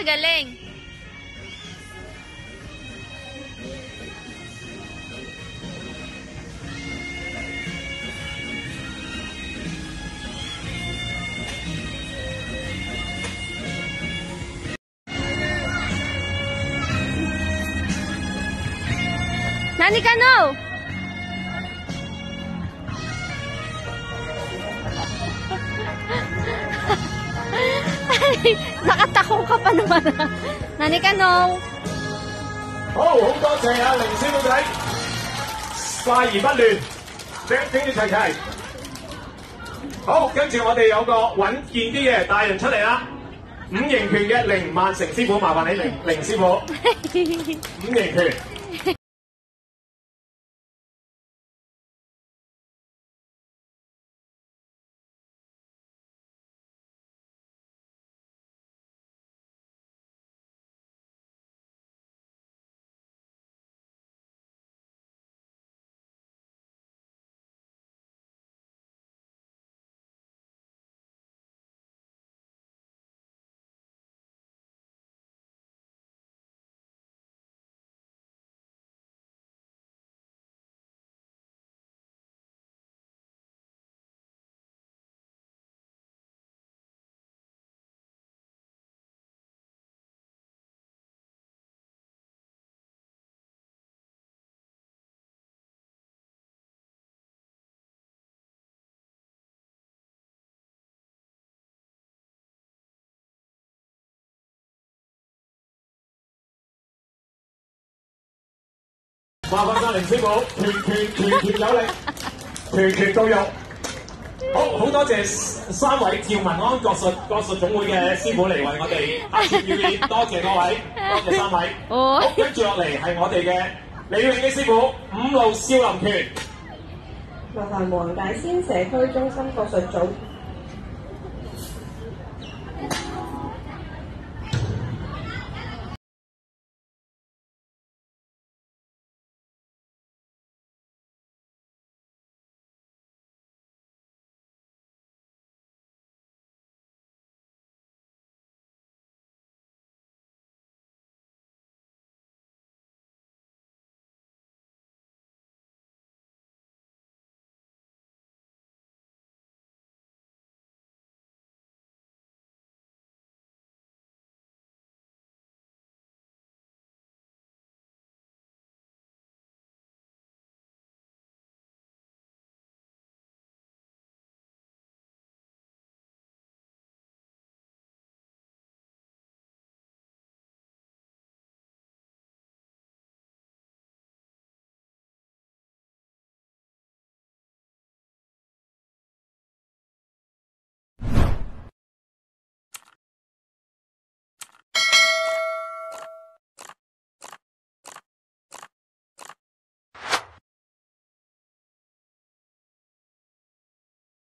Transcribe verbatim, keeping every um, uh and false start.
galing. Nanica, no! Nakatakong ka pa naman. Nanica, no! 好，好多謝啊，凌師傅仔，快而不亂，整整住齊齊。好，跟住我哋有個穩健啲嘅大人出嚟啦，五形拳嘅凌萬成師傅，麻煩你凌凌師傅，五形拳。麻煩晒凌師傅，拳拳拳拳有力，拳拳到肉。好，好多謝三位趙文安國術國術總會嘅師傅嚟為我哋拍攝表演，多謝各位，多謝三位。好，跟住落嚟係我哋嘅李永基師傅，五路少林拳。 麻煩黃大仙社區中心國術組